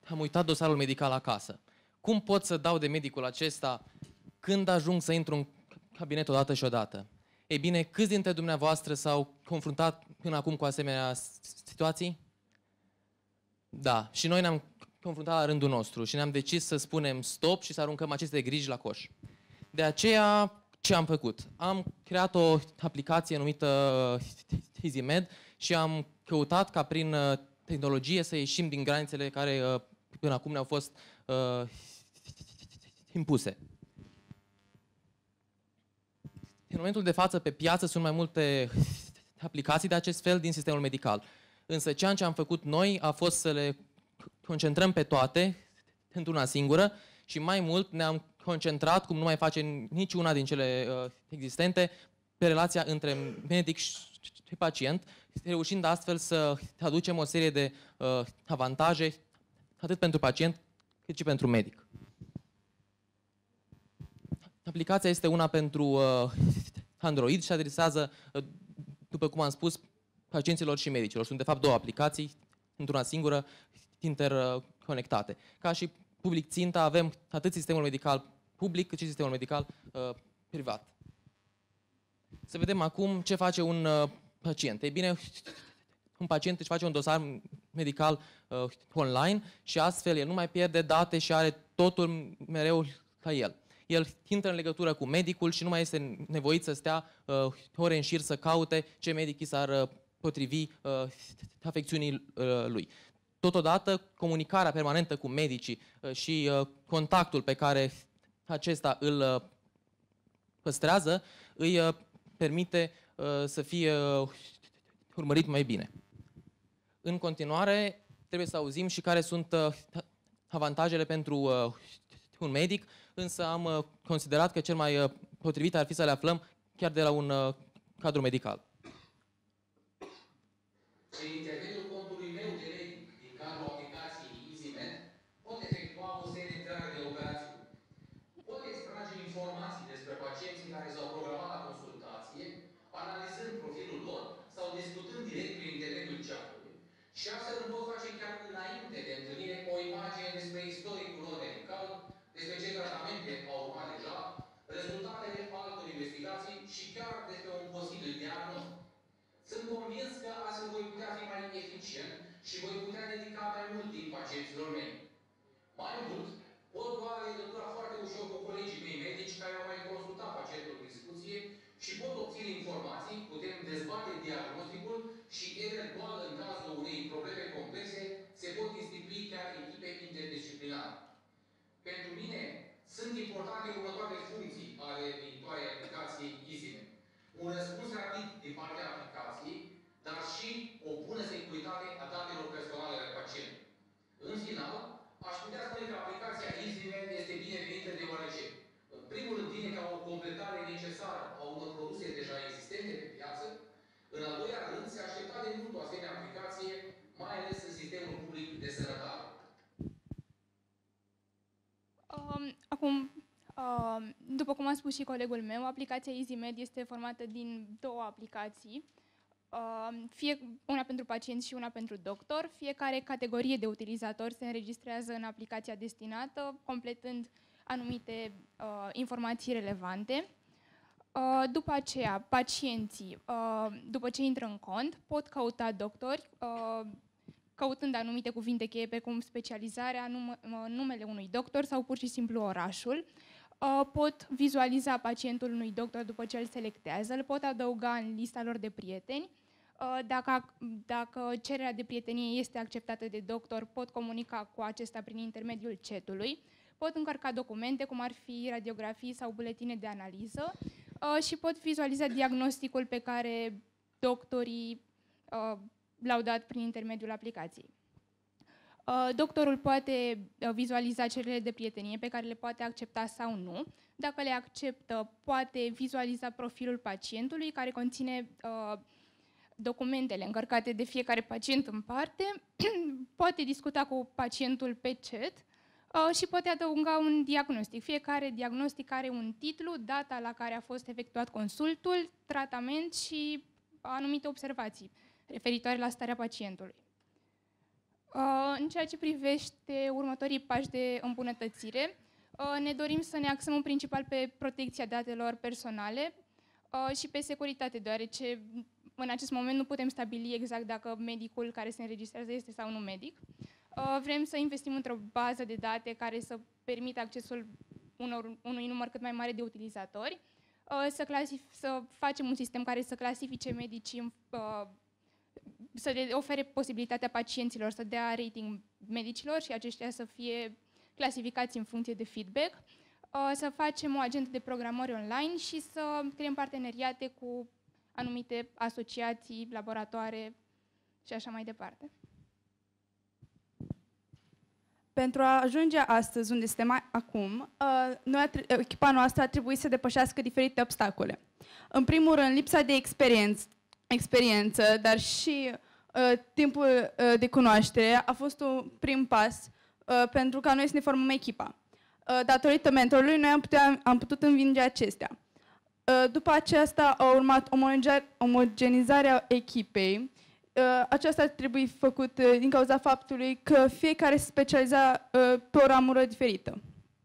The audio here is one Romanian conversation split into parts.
am uitat dosarul medical acasă. Cum pot să dau de medicul acesta când ajung să intru în cabinet odată și odată? Ei bine, câți dintre dumneavoastră s-au confruntat până acum cu asemenea situații? Da, și noi ne-am confruntat la rândul nostru și ne-am decis să spunem stop și să aruncăm aceste griji la coș. De aceea, ce am făcut? Am creat o aplicație numită EasyMed și am căutat ca prin tehnologie să ieșim din granițele care până acum ne-au fost impuse. În momentul de față, pe piață, sunt mai multe aplicații de acest fel din sistemul medical. Însă ceea ce am făcut noi a fost să le concentrăm pe toate într-una singură și mai mult ne-am concentrat, cum nu mai face niciuna din cele existente, pe relația între medic și pacient, reușind astfel să aducem o serie de avantaje atât pentru pacient cât și pentru medic. Aplicația este una pentru Android și adresează, după cum am spus, pacienților și medicilor. Sunt de fapt două aplicații, într-una singură, interconectate. Ca și public țintă avem atât sistemul medical public cât și sistemul medical privat. Să vedem acum ce face un pacient. Ei bine, un pacient își face un dosar medical online și astfel el nu mai pierde date și are totul mereu la el. El intră în legătură cu medicul și nu mai este nevoit să stea ore în șir să caute ce medic i s-ar potrivi afecțiunii lui. Totodată, comunicarea permanentă cu medicii și contactul pe care acesta îl păstrează îi permite să fie urmărit mai bine. În continuare, trebuie să auzim și care sunt avantajele pentru un medic, însă am considerat că cel mai potrivit ar fi să le aflăm chiar de la un cadru medical. Prin intermediul contului meu de medic din cadrul aplicației EasyMed, pot efectua o serie întreagă de operațiuni. Pot extrage informații despre pacienții care s-au programat la consultație, analizând profilul lor sau discutând direct prin intermediul chatului. Și astfel îmi pot face chiar înainte de întâlnire o imagine despre istoricul lor medical, despre ce tratamente au urmat deja, rezultatele altor investigații și chiar despre un posibil diagnostic. Sunt convins că astfel voi putea fi mai eficient și voi putea dedica mai mult timp pacienților mei. Mai mult, pot lua legătura foarte ușor cu colegii mei medici care au mai consultat pacientul în discuție și pot obține informații, putem dezbate diagnosticul și eventual, în cazul unei probleme complexe, se pot institui chiar echipe interdisciplinare. Pentru mine, sunt importante următoarele funcții ale viitoarei aplicației EasyMed. Un răspuns rapid din partea aplicației, dar și o bună securitate a datelor personale ale pacientului. În final, aș putea spune că aplicația EasyMed este binevenită deoarece, în primul rând, vine ca o completare necesară a unor produse deja existente pe piață, în al doilea rând, se aștepta de mult o asemenea aplicație, mai ales în sistemul public de sănătate. După cum a spus și colegul meu, aplicația EasyMed este formată din două aplicații, fie una pentru pacient și una pentru doctor. Fiecare categorie de utilizator se înregistrează în aplicația destinată, completând anumite informații relevante. După aceea, pacienții, după ce intră în cont, pot căuta doctori, căutând anumite cuvinte cheie, precum specializarea, numele unui doctor sau pur și simplu orașul. Pot vizualiza pacientul unui doctor după ce îl selectează, îl pot adăuga în lista lor de prieteni. Dacă cererea de prietenie este acceptată de doctor, pot comunica cu acesta prin intermediul chatului. Pot încărca documente, cum ar fi radiografii sau buletine de analiză și pot vizualiza diagnosticul pe care doctorii l-au dat prin intermediul aplicației. Doctorul poate vizualiza cererile de prietenie pe care le poate accepta sau nu. Dacă le acceptă, poate vizualiza profilul pacientului, care conține documentele încărcate de fiecare pacient în parte, poate discuta cu pacientul pe chat și poate adăuga un diagnostic. Fiecare diagnostic are un titlu, data la care a fost efectuat consultul, tratament și anumite observații referitoare la starea pacientului. În ceea ce privește următorii pași de îmbunătățire, ne dorim să ne axăm în principal pe protecția datelor personale și pe securitate, deoarece în acest moment nu putem stabili exact dacă medicul care se înregistrează este sau nu medic. Vrem să investim într-o bază de date care să permită accesul unui număr cât mai mare de utilizatori, să facem un sistem care să clasifice medicii, să le ofere posibilitatea pacienților să dea rating medicilor și aceștia să fie clasificați în funcție de feedback, să facem o agendă de programări online și să creăm parteneriate cu anumite asociații, laboratoare și așa mai departe. Pentru a ajunge astăzi unde suntem acum, echipa noastră a trebuit să depășească diferite obstacole. În primul rând, lipsa de experiență, dar și timpul de cunoaștere a fost un prim pas pentru ca noi să ne formăm echipa. Datorită mentorului, noi am putut învinge acestea. După aceasta a urmat omogenizarea echipei. Aceasta ar trebui făcut din cauza faptului că fiecare se specializa pe o ramură diferită.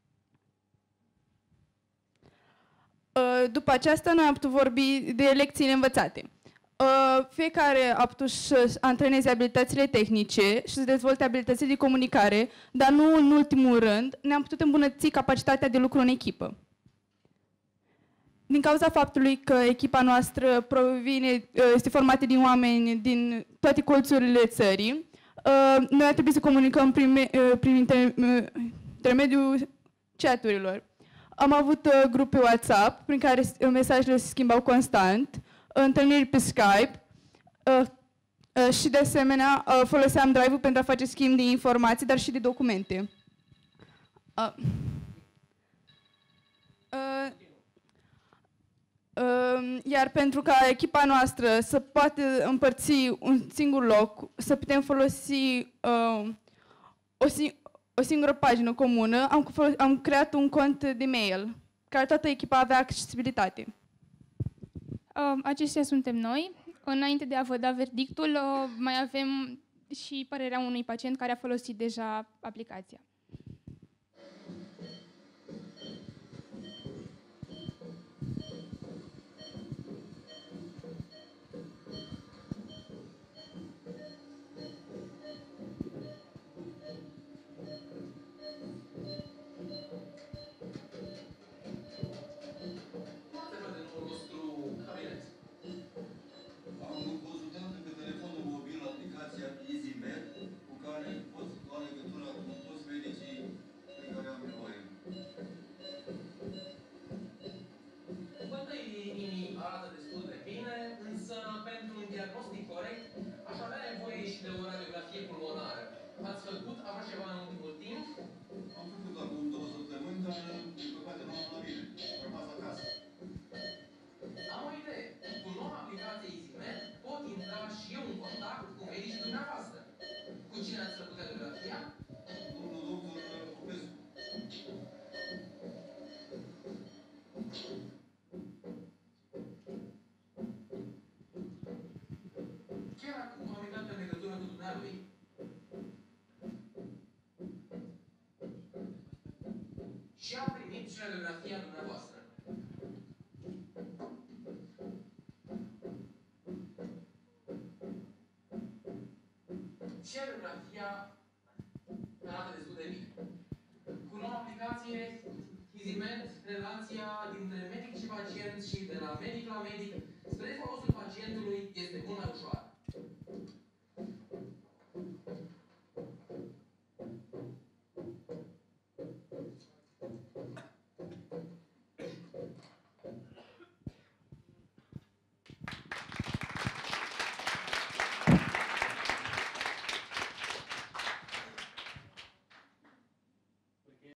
După aceasta, noi am putut vorbi de lecțiile învățate. Fiecare a putut să antreneze abilitățile tehnice și să dezvolte abilitățile de comunicare, dar nu în ultimul rând, ne-am putut îmbunătăți capacitatea de lucru în echipă. Din cauza faptului că echipa noastră este formată din oameni din toate colțurile țării, noi ar trebui să comunicăm prin intermediul chat-urilor. Am avut grupe WhatsApp prin care mesajele se schimbau constant, întâlniri pe Skype și de asemenea foloseam Drive-ul pentru a face schimb de informații, dar și de documente. Iar pentru ca echipa noastră să poată împărți un singur loc, să putem folosi o singură pagină comună, am creat un cont de mail, care toată echipa avea accesibilitate. Aceștia suntem noi. Înainte de a vă da verdictul, mai avem și părerea unui pacient care a folosit deja aplicația. EasyMed, cu care poți lua legătura cu toți medicii pe care am nevoie. Bătăile inimii arată destul de bine, însă pentru un diagnostic corect aș avea nevoie și de o radiografie pulmonară. Ați făcut așa ceva în ultimul timp? Am făcut acum 2 săptămâni, dar din păcate nu am la mine. Am rămas acasă. Am o idee. Cu noua aplicație EasyMed pot intra și eu în contact cu medicii dumneavoastră. Cu cine ați făcut radiografia? Domnul doctor Popescu. Chiar acum am intrat în legătură cu dumnealui. Și am primit și radiografia dumneavoastră. Și radiografia arată destul de bine. Cu noua aplicație EasyMed, relația dintre medic și pacient și de la medic la medic spre folosul pacientului este mult mai ușoară.